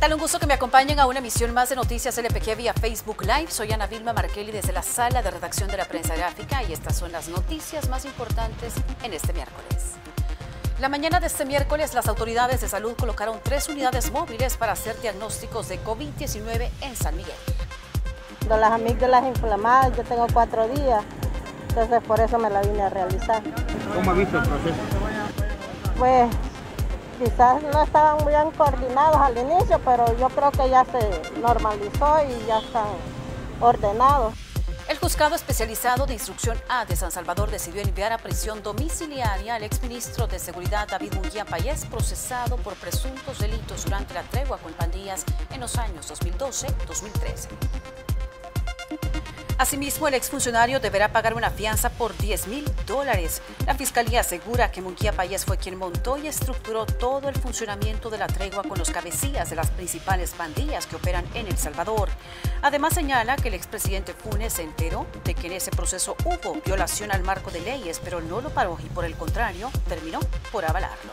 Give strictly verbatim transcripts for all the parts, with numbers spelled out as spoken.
tal? Un gusto que me acompañen a una emisión más de Noticias L P G vía Facebook Live. Soy Ana Vilma Markelly desde la sala de redacción de la prensa gráfica y estas son las noticias más importantes en este miércoles. La mañana de este miércoles, las autoridades de salud colocaron tres unidades móviles para hacer diagnósticos de COVID diecinueve en San Miguel. De las amígdalas inflamadas, yo tengo cuatro días, entonces por eso me la vine a realizar. ¿Cómo ha visto el proceso? Pues quizás no estaban muy bien coordinados al inicio, pero yo creo que ya se normalizó y ya están ordenados. El juzgado especializado de Instrucción A de San Salvador decidió enviar a prisión domiciliaria al exministro de Seguridad David Munguía Payés, procesado por presuntos delitos durante la tregua con pandillas en los años dos mil doce a dos mil trece. Asimismo, el exfuncionario deberá pagar una fianza por diez mil dólares. La Fiscalía asegura que Munguía Payés fue quien montó y estructuró todo el funcionamiento de la tregua con los cabecillas de las principales pandillas que operan en El Salvador. Además, señala que el expresidente Funes se enteró de que en ese proceso hubo violación al marco de leyes, pero no lo paró y por el contrario, terminó por avalarlo.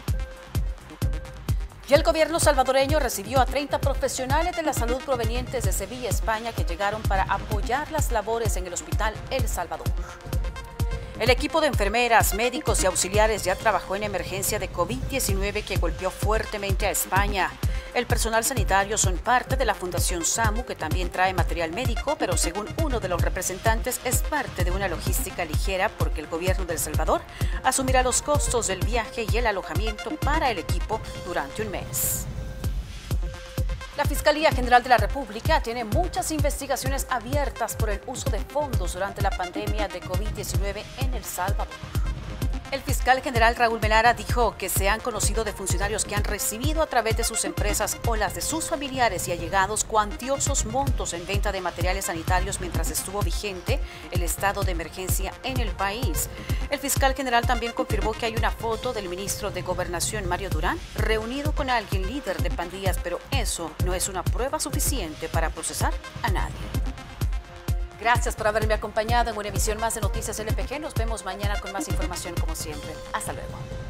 Y el gobierno salvadoreño recibió a treinta profesionales de la salud provenientes de Sevilla, España, que llegaron para apoyar las labores en el Hospital El Salvador. El equipo de enfermeras, médicos y auxiliares ya trabajó en emergencia de COVID diecinueve que golpeó fuertemente a España. El personal sanitario son parte de la Fundación SAMU, que también trae material médico, pero según uno de los representantes es parte de una logística ligera porque el gobierno de El Salvador asumirá los costos del viaje y el alojamiento para el equipo durante un mes. La Fiscalía General de la República tiene muchas investigaciones abiertas por el uso de fondos durante la pandemia de COVID diecinueve en El Salvador. El fiscal general Raúl Melara dijo que se han conocido de funcionarios que han recibido a través de sus empresas o las de sus familiares y allegados cuantiosos montos en venta de materiales sanitarios mientras estuvo vigente el estado de emergencia en el país. El fiscal general también confirmó que hay una foto del ministro de Gobernación, Mario Durán, reunido con alguien líder de pandillas, pero eso no es una prueba suficiente para procesar a nadie. Gracias por haberme acompañado en una emisión más de Noticias L P G. Nos vemos mañana con más información como siempre. Hasta luego.